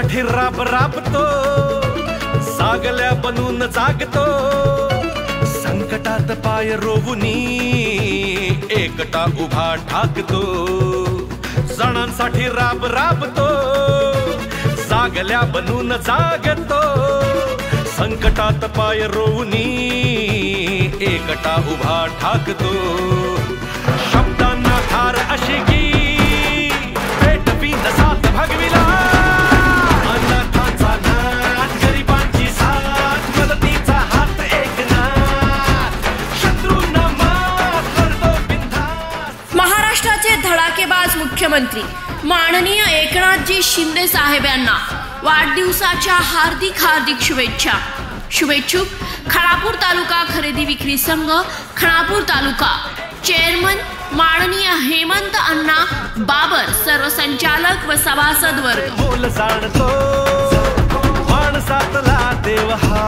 सणांसाठी राब राबतो, जागल्या बनून जागतो, संकटात पाय रोवुनी एकटा उभा ठाकतो। सणांसाठी राब राबतो, जागल्या बनून जागतो, संकटात पाय रोवुनी एकटा उभा ठाकतो। शब्दांना धार अशी की पेटवी साथ भगविला, अनाथांचा नाथ, गरिबांची साथ, मदतीचा हात एकनाथ, शत्रूंना मात करतो बिनधास्त। महाराष्ट्राचे धडाकेबाज मुख्यमंत्री माननीय एकनाथजी शिंदे साहेब यांना वाढदिवसाच्या हार्दिक शुभेच्छा। शुभेच्छुक खानापूर तालुका खरेदी विक्री संघ, खानापूर तालुका, चेअरमन माननीय हेमंत अण्णा बाबर, सर्व संचालक व सभासद वर्ग। बोल जाणतो माणसातला देव हा,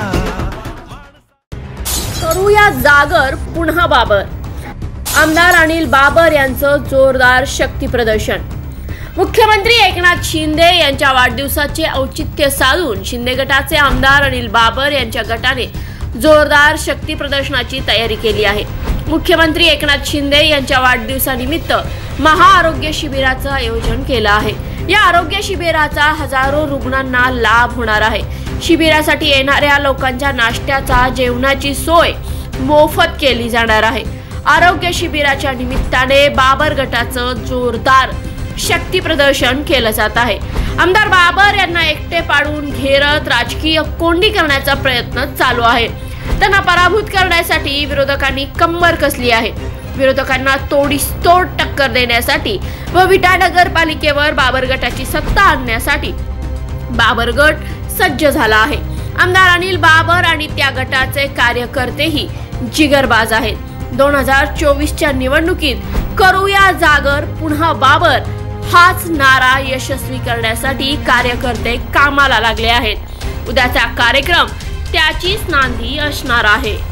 करूया जागर पुन्हा बाबर। आमदार अनिल बाबर यांचं जोरदार शक्ती प्रदर्शन। मुख्यमंत्री एकनाथ शिंदे यांच्या वाढदिवसाचे औचित्य साधून शिंदे गटाचे आमदार अनिल बाबर यांच्या गटाने जोरदार शक्ती प्रदर्शनाची तयारी केली आहे। मुख्यमंत्री एकनाथ शिंदे यांच्या वाढदिवसानिमित्त महाआरोग्य शिबिराचं आयोजन केलं आहे। या आरोग्य शिबिराचा हजारो रुग्णांना लाभ होणार आहे। शिबिरासाठी येणाऱ्या लोकांच्या नाश्त्याचा, जेवणाची सोय मोफत केली जाणार आहे। आरोग्य शिबिराच्या निमित्ताने बाबर गटाचं जोरदार शक्ती प्रदर्शन केलं जात आहे। आमदार बाबर यांना एकटे पाडून घेरत राजकीय कोंडी करण्याचा प्रयत्न चालू आहे। त्यांना पराभूत करण्यासाठी विरोधकांनी कंबर कसली आहे। विरोधकांना तोडीसतोड टक्कर देण्यासाठी व विटा नगरपालिकेवर बाबर गटाची सत्ता आणण्यासाठी बाबर गट सज्ज झाला आहे। आमदार अनिल बाबर आणि त्या गटाचे कार्यकर्तेही जिगरबाज आहेत। 2024च्या निवडणुकीत करूया जागर पुन्हा बाबर हाच नारा यशस्वी करण्यासाठी कार्यकर्ते कामाला लागले आहेत। उद्याचा कार्यक्रम त्याचीच नांदी असणार आहे।